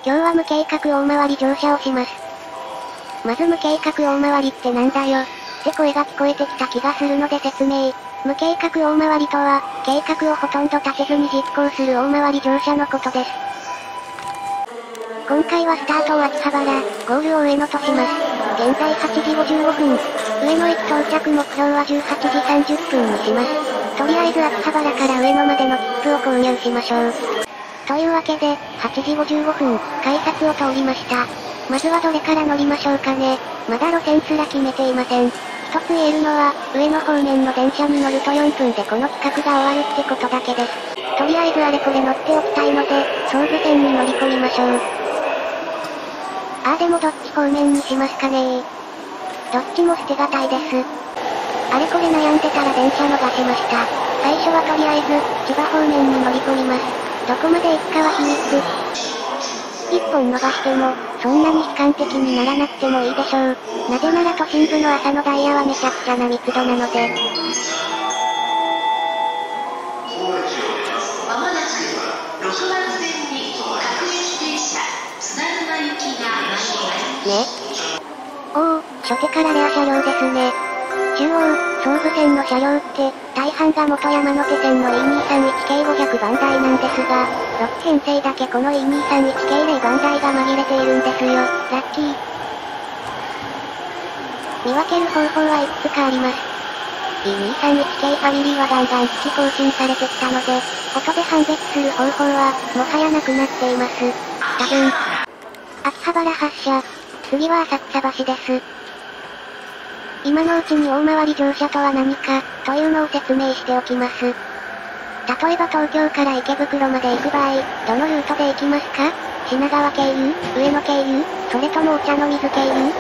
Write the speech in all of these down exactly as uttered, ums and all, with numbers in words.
今日は無計画大回り乗車をします。まず無計画大回りってなんだよ、って声が聞こえてきた気がするので説明。無計画大回りとは、計画をほとんど立てずに実行する大回り乗車のことです。今回はスタートを秋葉原、ゴールを上野とします。現在はちじごじゅうごふん。上野駅到着目標はじゅうはちじさんじゅっぷんにします。とりあえず秋葉原から上野までの切符を購入しましょう。というわけで、はちじごじゅうごふん、改札を通りました。まずはどれから乗りましょうかね。まだ路線すら決めていません。一つ言えるのは、上野方面の電車に乗るとよんぷんでこの企画が終わるってことだけです。とりあえずあれこれ乗っておきたいので、総武線に乗り込みましょう。あーでもどっち方面にしますかねー。どっちも捨てがたいです。あれこれ悩んでたら電車逃しました。最初はとりあえず、千葉方面に乗り込みます。どこまで行くかは秘密。一本逃しても、そんなに悲観的にならなくてもいいでしょう。なぜなら都心部の朝のダイヤはめちゃくちゃな密度なので。 まもなく、ろくばんせんに各駅停車、砂沼行きが参ります。 ね。おお、初手からレア車両ですね。中央、総武線の車両って、大半が元山手線の イーにーさんいちけいごひゃくばんだいなんですが、ろっへんせいだけこの イーにーさんいちけいぜろばんだいが紛れているんですよ。ラッキー。見分ける方法はいくつかあります。イーにーさんいちけいファミリーはガンガン機器更新されてきたので、音で判別する方法は、もはやなくなっています。多分。秋葉原発車。次は浅草橋です。今のうちに大回り乗車とは何か、というのを説明しておきます。例えば東京から池袋まで行く場合、どのルートで行きますか？品川経由、上野経由、それともお茶の水経由？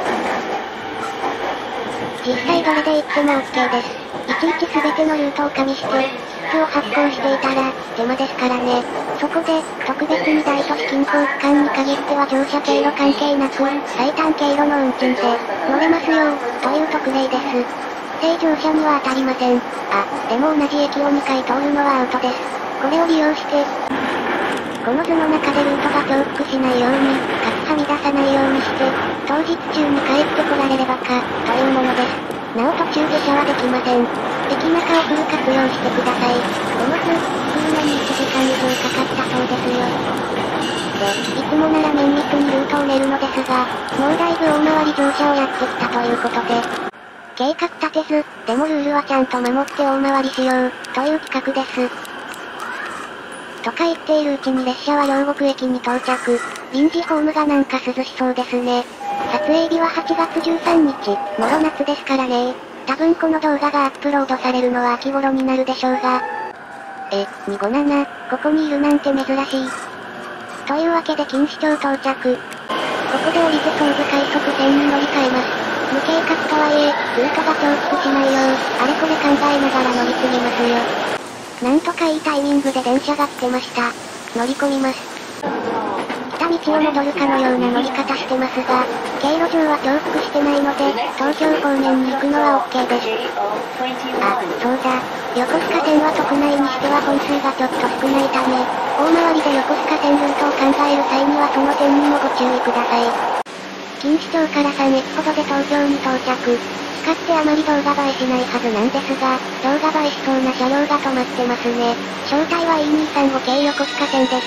実際どれで行っても OK です。いちいち全てのルートを加味して、切符を発行していたら、手間ですからね。そこで、特別に大都市近郊区間に限っては乗車経路関係なく、最短経路の運賃で、乗れますよ、という特例です。正常者には当たりません。あ、でも同じ駅をにかい通るのはアウトです。これを利用して、この図の中でルートが重複しないように、かつはみ出さないようにして、当日中に帰ってこられればか、というものです。なお途中下車はできません。駅中をフル活用してください。この図、作るのにいちじかん以上かかったそうですよ。で、いつもなら綿密にルートを練るのですが、もうだいぶ大回り乗車をやってきたということで、計画立てず、でもルールはちゃんと守って大回りしよう、という企画です。とか言っているうちに列車は両国駅に到着。臨時ホームがなんか涼しそうですね。撮影日ははちがつじゅうさんにち、もろ夏ですからね。多分この動画がアップロードされるのは秋頃になるでしょうが。え、にごなな、ここにいるなんて珍しい。というわけで錦糸町到着。ここで降りて総武快速線に乗り換えます。無計画とはいえ、ルートが重複しないよう、あれこれ考えながら乗り継ぎますよ。なんとかいいタイミングで電車が来てました。乗り込みます。来た道を戻るかのような乗り方してますが、経路上は重複してないので、東京方面に行くのは OK です。あ、そうだ。横須賀線は特内にしては本数がちょっと少ないため、大回りで横須賀線ルートを考える際にはその点にもご注意ください。錦糸町からさんえきほどで東京に到着。光ってあまり動画映えしないはずなんですが、動画映えしそうな車両が止まってますね。正体は イーにーさんご 系横須賀線です。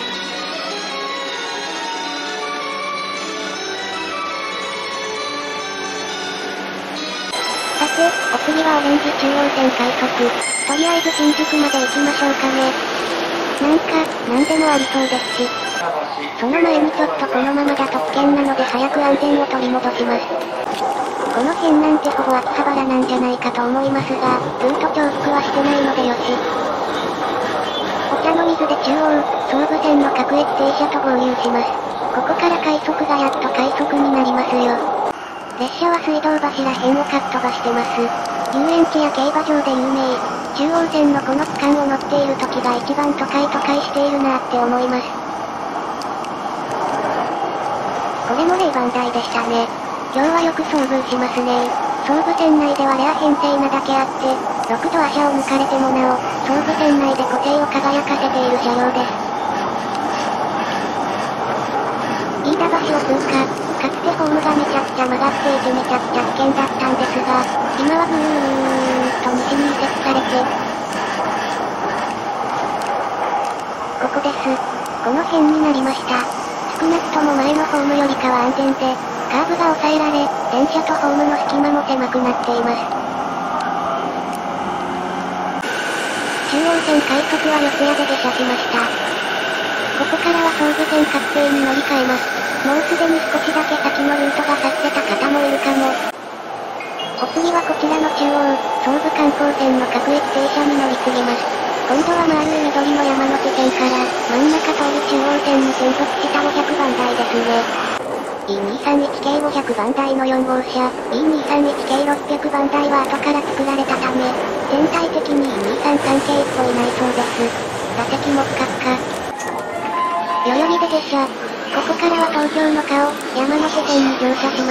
さて、お次はオレンジ中央線快速。とりあえず新宿まで行きましょうかね。なんか、なんでもありそうですし。その前にちょっとこのままだと危険なので早く安全を取り戻します。この辺なんてほぼ秋葉原なんじゃないかと思いますが、ルート重複はしてないのでよし。お茶の水で中央、総武線の各駅停車と合流します。ここから快速がやっと快速になりますよ。列車は水道橋ら辺をかっ飛ばしてます。遊園地や競馬場で有名。中央線のこの区間を乗っている時が一番都会都会しているなって思います。これも霊番台でしたね。今日はよく遭遇しますね。総武線内ではレア編成なだけあって、ろくど足を抜かれてもなお、総武線内で個性を輝かせている車両です。 ホームがめちゃくちゃ曲がっていてめちゃくちゃ危険だったんですが、今はぐーっと西に移設されて、ここです。この辺になりました。少なくとも前のホームよりかは安全で、カーブが抑えられ、電車とホームの隙間も狭くなっています。中央線快速は四谷で下車しました。ここからは総武線確定に乗り換えます。もうすでに少しだけ先のルートが去ってた方もいるかも。お次はこちらの中央、総武観光線の各駅停車に乗り継ぎます。今度は丸い緑の山手線から、真ん中通り中央線に転属したごひゃくばん台ですね。イーにーさんいちけいごひゃくばん台のよんごうしゃ、イーにーさんいちけいろっぴゃくばん台は後から作られたため、全体的にイーにーさんさん系っぽい内装です。座席もふかふか。代々木で下車。ここからは東京の顔、山手線に乗車します。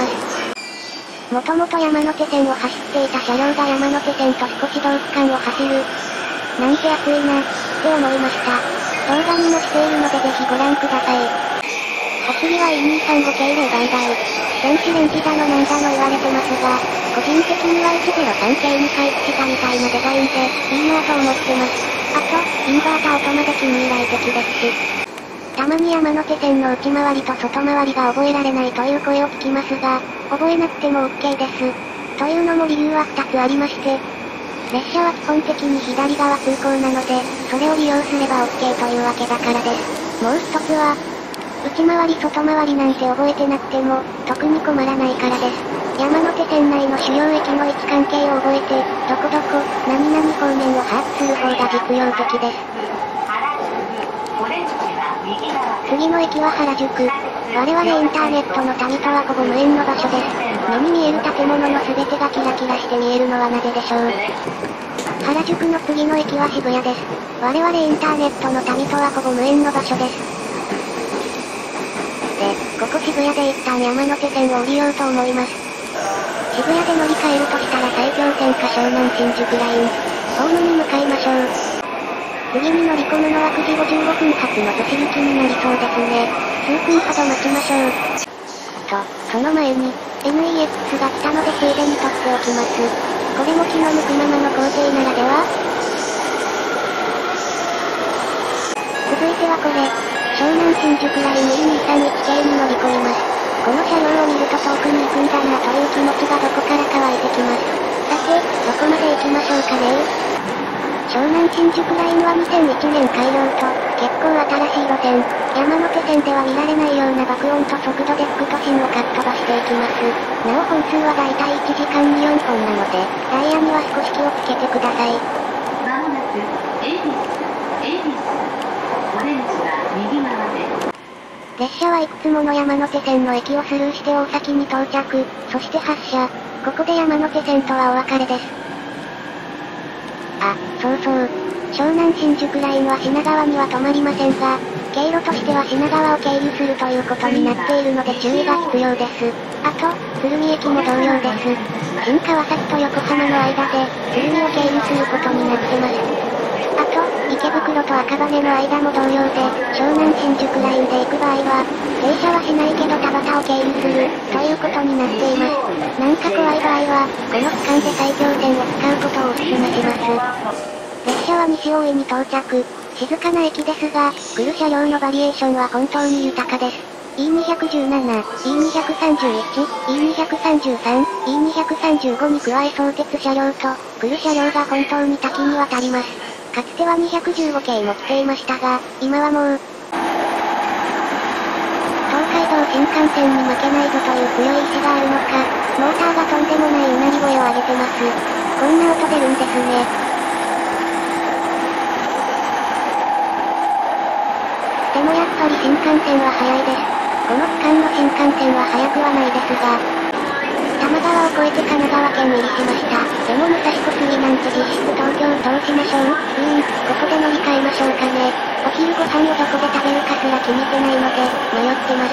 もともと山手線を走っていた車両が山手線と少し同区間を走る。なんて熱いな、って思いました。動画にもしているのでぜひご覧ください。お次は イーにーさんごけいぜろばん台。電子レンジだのなんだの言われてますが、個人的にはいちぜろさん系に回帰したみたいなデザインで、いいなぁと思ってます。あと、インバータ音まで近未来的ですし。たまに山手線の内回りと外回りが覚えられないという声を聞きますが、覚えなくても OK です。というのも理由はふたつありまして、列車は基本的に左側通行なので、それを利用すれば OK というわけだからです。もう一つは、内回り外回りなんて覚えてなくても、特に困らないからです。山手線内の主要駅の位置関係を覚えて、どこどこ、何々方面を把握する方が実用的です。次の駅は原宿。我々インターネットの旅とはほぼ無縁の場所です。目に見える建物の全てがキラキラして見えるのはなぜでしょう。原宿の次の駅は渋谷です。我々インターネットの旅とはほぼ無縁の場所です。で、ここ渋谷で一旦山手線を降りようと思います。渋谷で乗り換えるとしたら埼京線か湘南新宿ライン。ホームに向かいましょう。次に乗り込むのはくじごじゅうごふん発の都市行きになりそうですね。数分ほど待ちましょう。と、その前に、エヌイーエックス が来たのでついでに撮っておきます。これも気の向くままの工程ならでは？続いてはこれ。湘南新宿ライン イーにーさんいち系に乗り込みます。この車両を見ると遠くに行くんだなという気持ちがどこからか湧いてきます。さて、どこまで行きましょうかね。湘南新宿ラインはにせんいちねん開業と、結構新しい路線。山手線では見られないような爆音と速度で副都心をかっ飛ばしていきます。なお本数はだいたいいちじかんによんほんなので、ダイヤには少し気をつけてください。 まもなく、エイビス、エイビス。オレンジは右側です。 列車はいくつもの山手線の駅をスルーして大崎に到着、そして発車。ここで山手線とはお別れです。あ、そうそう。湘南新宿ラインは品川には止まりませんが、経路としては品川を経由するということになっているので注意が必要です。あと、鶴見駅も同様です。新川崎と横浜の間で、鶴見を経由することになってます。あと、池袋と赤羽の間も同様で、湘南新宿ラインで行く場合は、停車はしないけど田端を経由する、ということになっています。なんか怖い場合は、この区間で埼京線を使うことをお勧めします。列車は西大井に到着。静かな駅ですが、来る車両のバリエーションは本当に豊かです。イーにひゃくじゅうなな、イーにひゃくさんじゅういち、イーにひゃくさんじゅうさん、イーにひゃくさんじゅうごに加え相鉄車両と、来る車両が本当に多岐にわたります。かつてはにひゃくじゅうご系も来ていましたが、今はもう、東海道新幹線に負けないぞという強い意志があるのか、モーターがとんでもないうなり声を上げてます。こんな音出るんですね。でもやっぱり新幹線は速いです。この区間の新幹線は速くはないですが、多摩川を越えて神奈川県入りしました。でも武蔵小杉なんて実質東京を通しましょう。うーん、ここで乗り換えましょうかね。お昼ご飯をどこで食べるかすら決めてないので、迷ってます。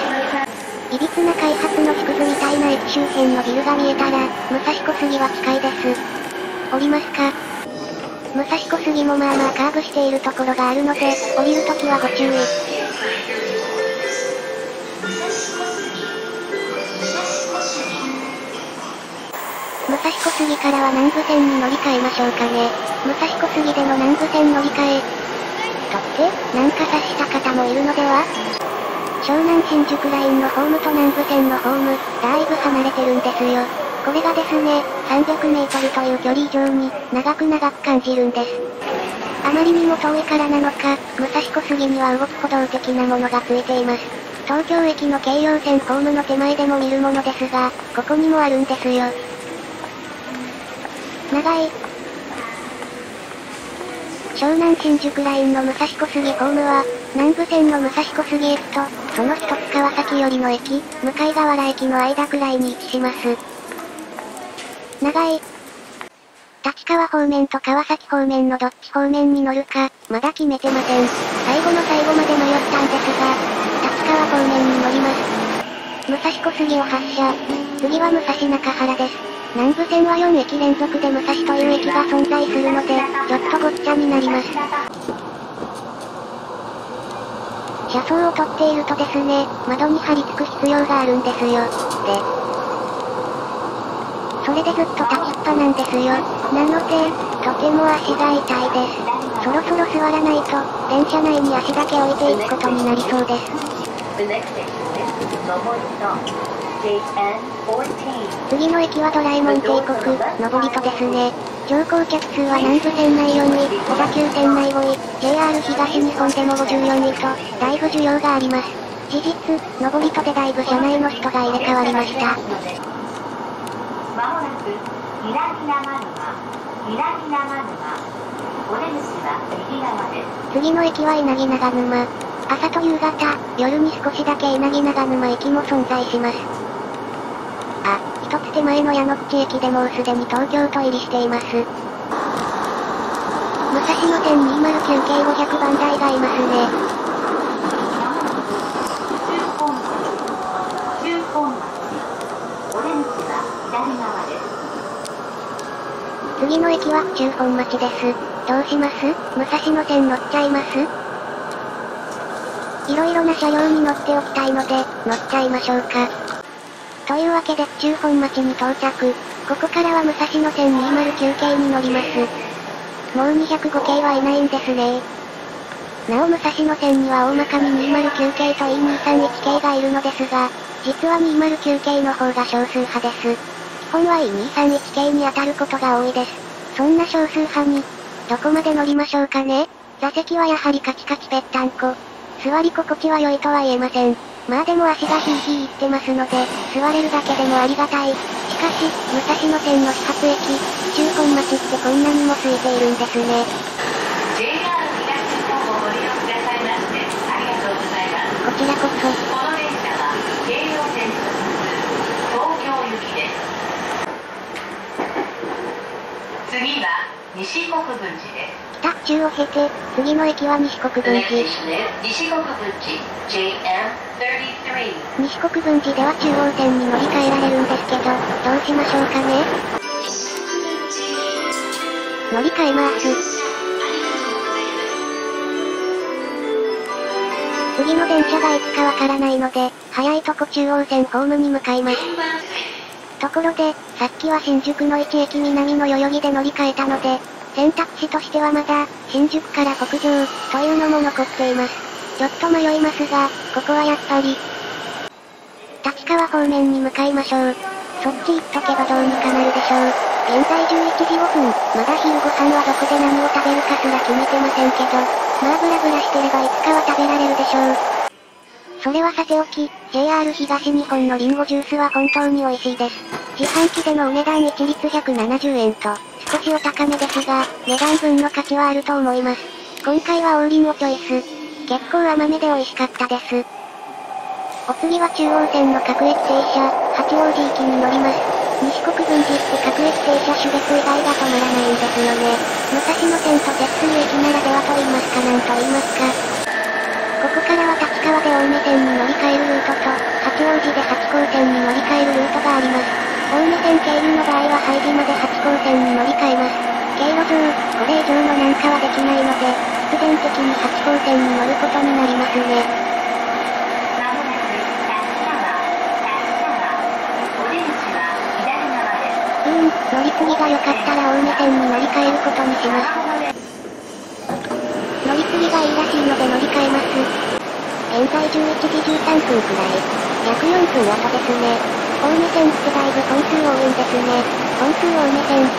いびつな開発の木くずみたいな駅周辺のビルが見えたら、武蔵小杉は近いです。降りますか。武蔵小杉もまあまあカーブしているところがあるので、降りるときはご注意。武蔵小杉。武蔵蔵小杉からは南武線に乗り換えましょうかね。武蔵小杉での南武線乗り換え。とって、なんか察した方もいるのでは？湘南新宿ラインのホームと南武線のホーム、だいぶ離れてるんですよ。これがですね、さんびゃくメートルという距離以上に、長く長く感じるんです。あまりにも遠いからなのか、武蔵小杉には動く歩道的なものがついています。東京駅の京葉線ホームの手前でも見るものですが、ここにもあるんですよ。長い。湘南新宿ラインの武蔵小杉ホームは、南武線の武蔵小杉駅と、その一つ川崎寄りの駅、向河原駅の間くらいに位置します。長い。立川方面と川崎方面のどっち方面に乗るか、まだ決めてません。最後の最後まで迷ったんですが、立川方面に乗ります。武蔵小杉を発車。次は武蔵中原です。南武線はよん駅連続で武蔵という駅が存在するので、ちょっとごっちゃになります。車窓を撮っているとですね、窓に張り付く必要があるんですよ。で、それでずっと立ちっぱなんですよ。なので、とても足が痛いです。そろそろ座らないと、電車内に足だけ置いていくことになりそうです。次の駅はドラえもん渓谷、登戸ですね。乗降客数は南武線内よんい、小田急線内ごい、ジェイアール 東日本でもごじゅうよんいと、だいぶ需要があります。事実、登戸でだいぶ車内の人が入れ替わりました。 まもなく、稲荷長沼、稲荷長沼、お出口は右側です。 次の駅は稲荷長沼。朝と夕方、夜に少しだけ稲荷長沼駅も存在します。あ、一つ手前の矢野口駅でもうすでに東京都入りしています。武蔵野線にひゃくきゅう系ごひゃくばん台がいますね。次の駅は中本町です。どうします？武蔵野線乗っちゃいます？いろいろな車両に乗っておきたいので、乗っちゃいましょうか。というわけで中本町に到着。ここからは武蔵野線にひゃくきゅう系に乗ります。もうにひゃくご系はいないんですね。なお武蔵野線には大まかににひゃくきゅう系と イーにひゃくさんじゅういち系がいるのですが、実はにひゃくきゅう系の方が少数派です。基本は イーにひゃくさんじゅういち系に当たることが多いです。そんな少数派に、どこまで乗りましょうかね。座席はやはりカチカチぺったんこ。座り心地は良いとは言えません。まあでも足がヒーヒーいってますので、座れるだけでもありがたい。しかし、武蔵野線の始発駅、中本町ってこんなにも空いているんですね。 ジェイアール 東日本をご利用くださいまして、ありがとうございます。 こちらこそ。 この電車は、京葉線と東京行きです。次は、西国分寺です。 北中を経て、次の駅は西国分寺。 西国分寺、ジェイエムさんじゅうさん。 西国分寺では中央線に乗り換えられるんですけど、どうしましょうかね。乗り換えます。次の電車がいつかわからないので、早いとこ中央線ホームに向かいます。ところで、さっきは新宿のいち駅南の代々木で乗り換えたので、選択肢としてはまだ、新宿から北上、というのも残っています。ちょっと迷いますが、ここはやっぱり、立川方面に向かいましょう。そっち行っとけばどうにかなるでしょう。現在じゅういちじごふん、まだ昼ご飯はどこで何を食べるかすら決めてませんけど、まあブラブラしてればいつかは食べられるでしょう。それはさておき、ジェイアール 東日本のリンゴジュースは本当に美味しいです。自販機でのお値段一律ひゃくななじゅうえんと、少しお高めですが、値段分の価値はあると思います。今回は王林をチョイス。結構甘めで美味しかったです。お次は中央線の各駅停車、八王子行きに乗ります。西国分寺って各駅停車種別以外が止まらないんですよね。武蔵野線と鉄水駅ならではと言いますかなんと言いますか。ここからは立川で青梅線に乗り換えるルートと、八王子で八高線に乗り換えるルートがあります。青梅線経由の場合は拝島で八高線に乗り換えます。経路上、これ以上の南下はできないので、必然的に八高線に乗ることになりますね。 まもなく、立川、立川、お出口は左側です。 うーん。 乗り継ぎが良かったら青梅線に乗り換えることにします。乗り継ぎがいいらしいので乗り換えます。現在じゅういちじじゅうさんぷんくらい。約よんぷん後ですね。青梅線ってだいぶ本数多いんですね。本数青梅線。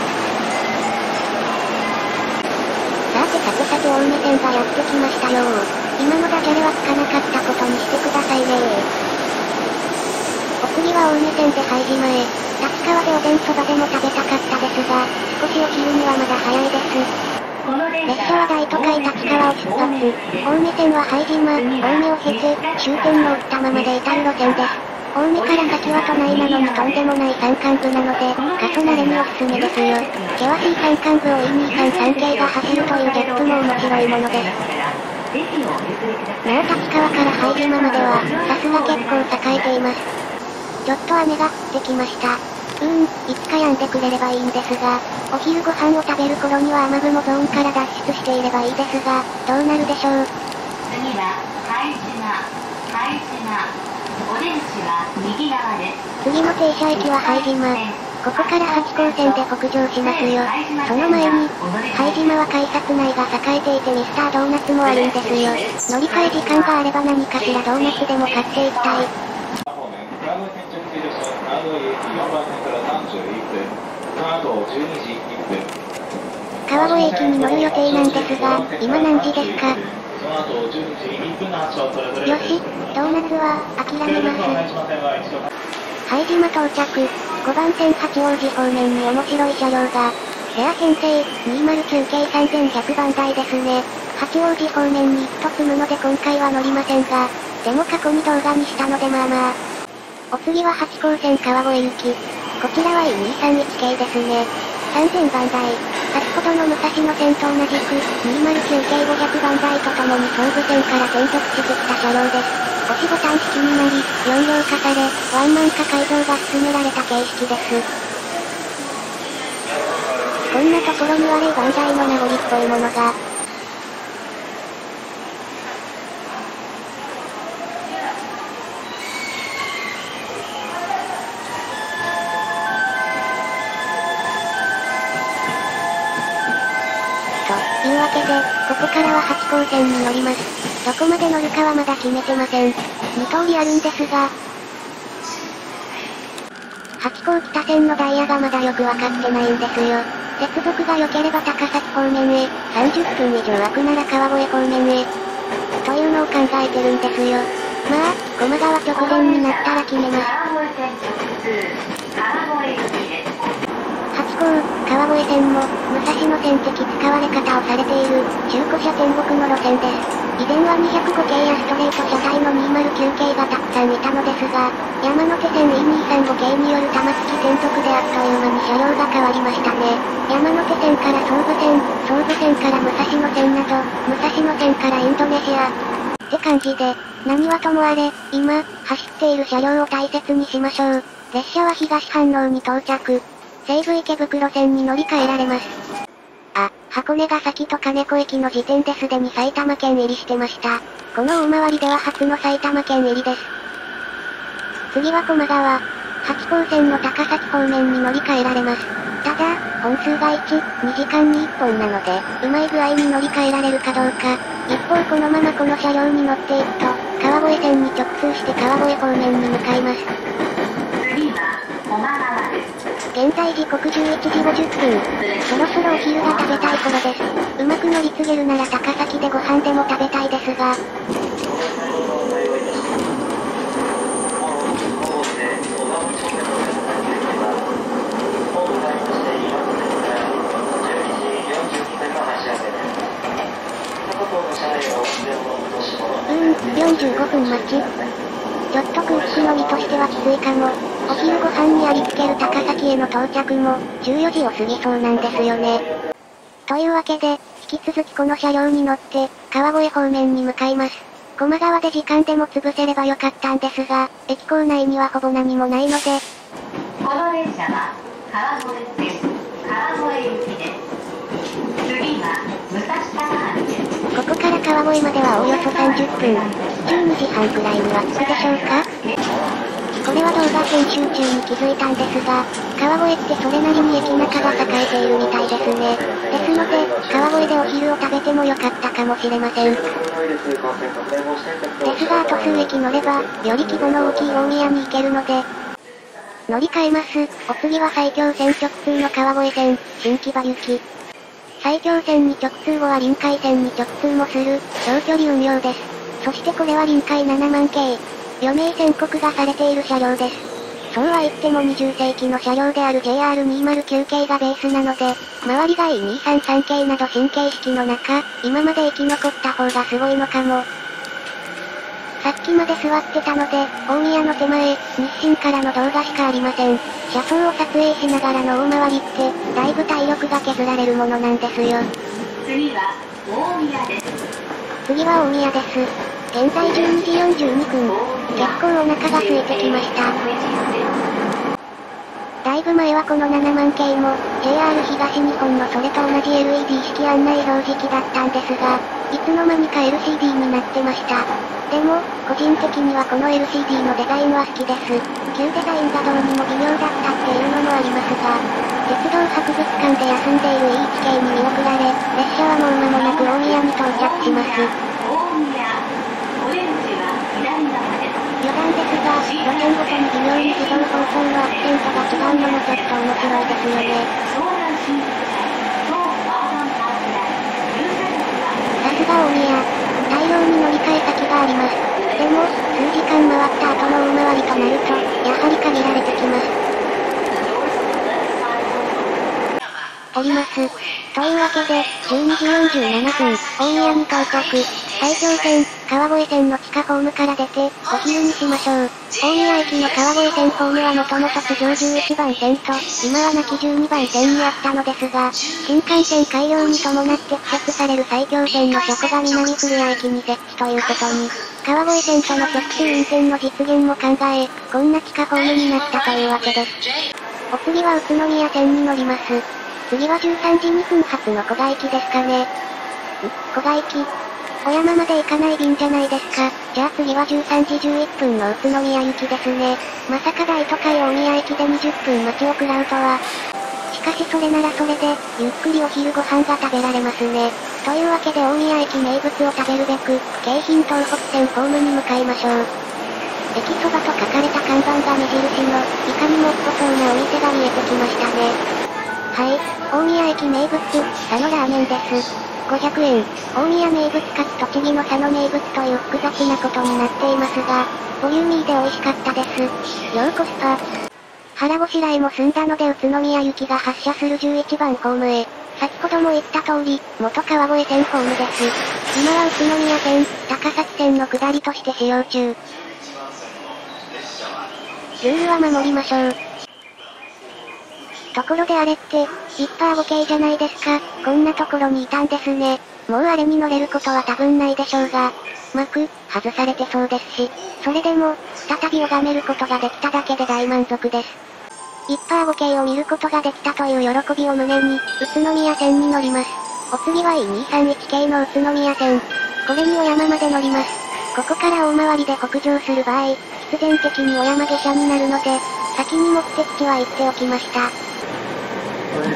さてさてさて青梅線がやってきましたよー。今のダジャレはつかなかったことにしてくださいねー。お次は青梅線で拝島へ。立川でおでんそばでも食べたかったですが、少しお昼にはまだ早いです。列車は大都会立川を出発。青梅線は拝島、青梅を経て、終点の奥多摩まで至る路線です。青梅から先は都内なのにとんでもない山間部なので、過疎慣れにおすすめですよ。険しい山間部をいちにさんさん系が走るというギャップも面白いものです。なお立川から拝島までは、さすが結構栄えています。ちょっと雨が降ってきました。うーん、いつか止んでくれればいいんですが、お昼ご飯を食べる頃には雨雲ゾーンから脱出していればいいですが、どうなるでしょう。 次は、拝島、拝島。お出口は右側です。 次の停車駅は拝島。ここから八高線で北上しますよ。その前に、拝島は改札内が栄えていてミスタードーナツもあるんですよ。乗り換え時間があれば何かしらドーナツでも買っていきたい。川越駅に乗る予定なんですが、今何時ですか？よし、ドーナツは諦めます。拝島到着。ごばん線八王子方面に面白い車両が。レア編成にーまるきゅう系さんぜんひゃくばん台ですね。八王子方面に行くと積むので今回は乗りませんが、でも過去に動画にしたのでまあまあ。お次は八高線川越行き。こちらは イーにーさんいち 系ですね。さんぜんばん台。先ほどの武蔵野線と同じく、にーまるきゅう系ごひゃくばん台とともに総武線から転属してきた車両です。押しボタン式になり、よん両化され、ワンマン化改造が進められた形式です。こんなところにはレイバン台の名残っぽいものが。というわけで、ここからは八高線に乗ります。どこまで乗るかはまだ決めてません。に通りあるんですが、八高北線のダイヤがまだよくわかってないんですよ。接続が良ければ高崎方面へ、さんじゅっぷん以上空くなら川越方面へ、というのを考えてるんですよ。まあ、駒川直前になったら決めます。八高、川越線も、武蔵野線的使われ方をされている、中古車天国の路線です。以前はにひゃくご系やストレート車体のにーまるきゅう系がたくさんいたのですが、山手線 イーにーさんご 系による玉突き転属であっという間に車両が変わりましたね。山手線から総武線、総武線から武蔵野線など、武蔵野線からインドネシア。って感じで、何はともあれ、今、走っている車両を大切にしましょう。列車は東飯能に到着。西武池袋線に乗り換えられます。あ、箱根ヶ崎と金子駅の時点ですでに埼玉県入りしてました。この大回りでは初の埼玉県入りです。次は駒川。八高線の高崎方面に乗り換えられます。ただ、本数がいち、にじかんにいっぽんなので、うまい具合に乗り換えられるかどうか。一方このままこの車両に乗っていくと、川越線に直通して川越方面に向かいます。 次は、駒川です。 現在時刻じゅういちじごじゅっぷん。そろそろお昼が食べたい頃です。うまく乗り継げるなら高崎でご飯でも食べたいですが。うーん、よんじゅうごふん待ち。ちょっと空気の身としてはきついかも。お昼ご飯にありつける高崎への到着も、じゅうよじを過ぎそうなんですよね。というわけで、引き続きこの車両に乗って、川越方面に向かいます。駒川で時間でも潰せればよかったんですが、駅構内にはほぼ何もないので。 この電車は、川越です。川越行きです。次は、武蔵高原です。 ここから川越まではおおよそさんじゅっぷん。じゅうにじはんくらいには着くでしょうか？ これは動画編集中に気づいたんですが、川越ってそれなりに駅中が栄えているみたいですね。ですので、川越でお昼を食べてもよかったかもしれません。ですがあと数駅乗れば、より規模の大きい大宮に行けるので、乗り換えます。お次は埼京線直通の川越線、新木場行き。埼京線に直通後は臨海線に直通もする、長距離運用です。そしてこれは臨海ななまんけい。余命宣告がされている車両です。そうは言ってもにじゅっせいきの車両である ジェイアールにひゃくきゅう 系がベースなので、周りが イーにひゃくさんじゅうさん 系など新形式の中、今まで生き残った方がすごいのかも。さっきまで座ってたので、大宮の手前、日清からの動画しかありません。車窓を撮影しながらの大回りって、だいぶ体力が削られるものなんですよ。 次は大宮です。 次は大宮です。現在じゅうにじよんじゅうにふん。結構お腹が空いてきました。だいぶ前はこのななまんけいも、ジェイアール 東日本のそれと同じ エルイーディー 式案内表示器だったんですが、いつの間にか エルシーディー になってました。でも、個人的にはこの エルシーディー のデザインは好きです。旧デザインがどうにも微妙だったっていうのもありますが、鉄道博物館で休んでいる イーワンけいに見送られ、列車はもう間もなく大宮に到着します。余談ですが、路線ごとに微妙に自動放送のアクセントが違うのもちょっと面白いですよね。さすが大宮。大量に乗り換え先があります。でも、数時間回った後の大回りとなると、やはり限られてきます。降ります。というわけで、じゅうにじよんじゅうななふん、大宮に到着。埼京線、川越線の地下ホームから出て、お昼にしましょう。大宮駅の川越線ホームはもともと地上じゅういちばん線と、今は亡きじゅうにばん線にあったのですが、新幹線開業に伴って敷設される埼京線の車庫が南古谷駅に設置ということに、川越線との直通運転の実現も考え、こんな地下ホームになったというわけです。お次は宇都宮線に乗ります。次はじゅうさんじにふん発の古賀駅ですかね。ん古賀駅。小山まで行かない便じゃないですか。じゃあ次はじゅうさんじじゅういっぷんの宇都宮行きですね。まさか大都会大宮駅でにじゅっぷん待ちを食らうとは。しかしそれならそれで、ゆっくりお昼ご飯が食べられますね。というわけで大宮駅名物を食べるべく、京浜東北線ホームに向かいましょう。駅そばと書かれた看板が目印の、いかにもっぽそうなお店が見えてきましたね。はい、大宮駅名物、佐野ラーメンです。ごひゃくえん、大宮名物かつ栃木の佐野名物という複雑なことになっていますが、ボリューミーで美味しかったです。要コスパ。腹ごしらえも済んだので宇都宮行きが発車するじゅういちばんホームへ。先ほども言った通り、元川越線ホームです。今は宇都宮線、高崎線の下りとして使用中。ルールは守りましょう。ところであれって、ジッパーごけいじゃないですか。こんなところにいたんですね。もうあれに乗れることは多分ないでしょうが、幕、外されてそうですし、それでも、再び拝めることができただけで大満足です。ジッパーごけいを見ることができたという喜びを胸に、宇都宮線に乗ります。お次は イーにひゃくさんじゅういち 系の宇都宮線。これに小山まで乗ります。ここから大回りで北上する場合、必然的に小山下車になるので、先に目的地は言っておきました。短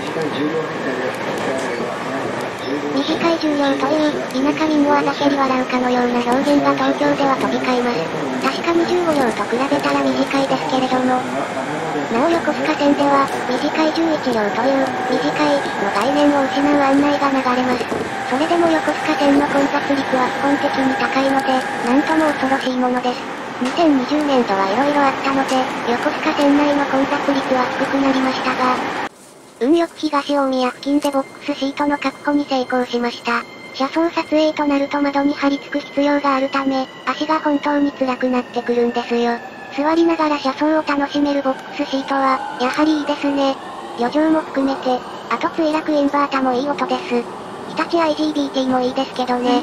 い重量という、田舎民をあざけり笑うかのような表現が東京では飛び交います。確かにじゅうごりょうと比べたら短いですけれども、なお横須賀線では、短いじゅういちりょうという、短い、の概念を失う案内が流れます。それでも横須賀線の混雑率は基本的に高いので、なんとも恐ろしいものです。にせんにじゅうねんどはいろいろあったので、横須賀線内の混雑率は低くなりましたが、運よく東大宮付近でボックスシートの確保に成功しました。車窓撮影となると窓に張り付く必要があるため、足が本当に辛くなってくるんですよ。座りながら車窓を楽しめるボックスシートは、やはりいいですね。余剰も含めて、あと墜落インバータもいい音です。日立 アイジービーティー もいいですけどね。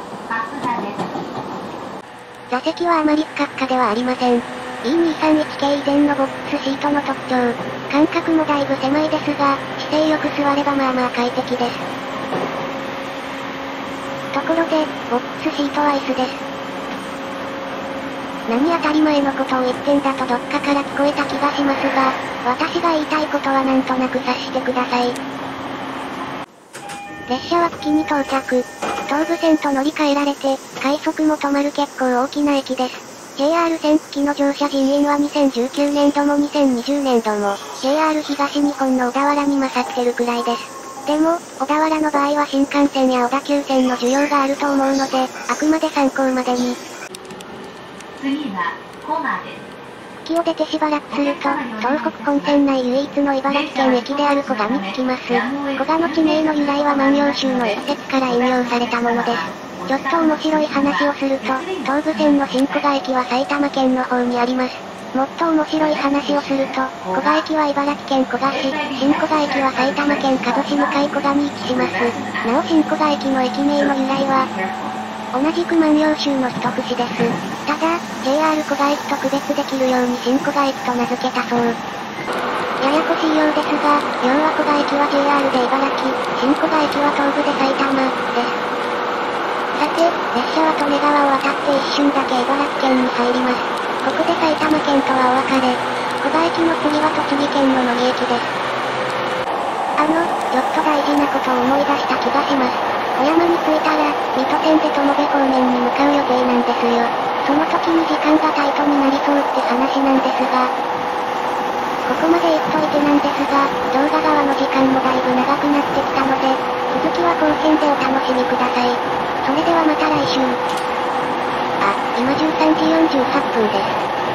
座席はあまりふかふかではありません。イーにひゃくさんじゅういち 系以前のボックスシートの特徴。間隔もだいぶ狭いですが、姿勢よく座ればまあまあ快適です。ところで、ボックスシートは椅子です。 何当たり前のことを言ってんだとどっかから聞こえた気がしますが、私が言いたいことはなんとなく察してください。列車は久喜に到着。東武線と乗り換えられて、快速も止まる結構大きな駅です。ジェイアール 線久喜の乗車人員はにせんじゅうきゅうねんどもにせんにじゅうねんども、ジェイアール 東日本の小田原に勝ってるくらいです。でも、小田原の場合は新幹線や小田急線の需要があると思うので、あくまで参考までに。 次は、小間です。 久喜を出てしばらくすると、東北本線内唯一の茨城県駅である古賀に着きます。古賀の地名の由来は万葉集の一節から引用されたものです。ちょっと面白い話をすると、東武線の新古賀駅は埼玉県の方にあります。もっと面白い話をすると、古賀駅は茨城県古賀市、新古賀駅は埼玉県加須市向かい古賀に位置します。なお新古賀駅の駅名の由来は、同じく万葉集の一節です。ただ、ジェイアール 古賀駅と区別できるように新古賀駅と名付けたそう。ややこしいようですが、要は古賀駅は ジェイアール で茨城、新古賀駅は東武で埼玉、です。さて、列車は利根川を渡って一瞬だけ茨城県に入ります。ここで埼玉県とはお別れ。古賀駅の次は栃木県の野木駅です。あの、ちょっと大事なことを思い出した気がします。小山に着いたら、水戸線で友部方面に向かう予定なんですよ。その時に時間がタイトになりそうって話なんですが、ここまで言っといてなんですが、動画側の時間もだいぶ長くなってきたので、続きは後編でお楽しみください。それではまた来週。あ、今じゅうさんじよんじゅうはっぷんです。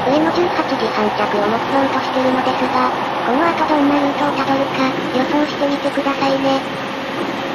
上のじゅうはちじ発着を目標としてるのですが、この後どんなルートをたどるか、予想してみてくださいね。